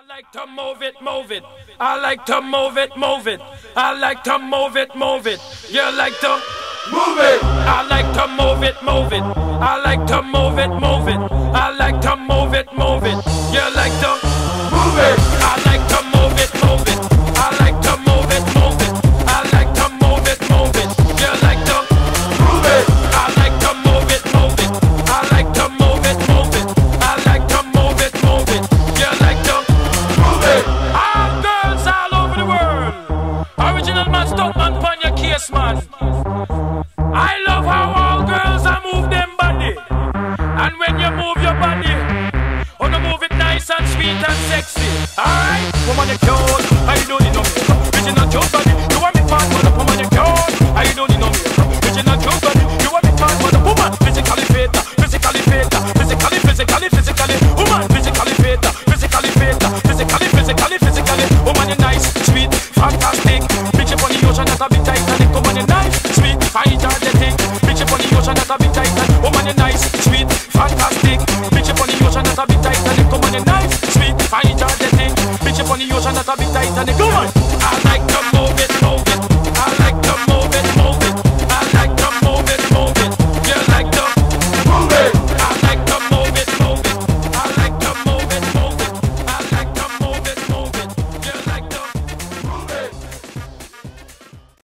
like to move it, move it. I like to move it, move it. I like to move it, move it. You like to move it. I like to move it, move it. I like to move it, move it. I like to move it, move it. You like to move it. I like to move it, move it. I like to move it, move it. I like to move it, move it. You like to move it. I like to move it, move it. I like to move it, move it. I like to move it, move it. You like to move it. All girls all over the world. Original man, stuck man, pon your case, man. I love how all girls are move them body. And when you move your body, oh, no, move it nice and sweet and sexy. Alright, woman, you cute. I don't need no makeup. Original cute body. You want me fast, but woman, you cute. I don't need no makeup. Original cute body. You want me fast, but woman, physically fit, physically fit, physically. Woman, physically fit, physically fit, physically. Woman, you nice, sweet, fantastic. Bitch up on the ocean, that's a bit Titanic. Woman, you nice, sweet, energetic. Bitch up on the ocean, that's a bit Titanic. Woman, you nice, sweet, fantastic. Bitch up on the ocean, that's a bit Titanic. Woman, you nice, sweet, energetic. Bitch up on the ocean, that's a bit Titanic. Come on.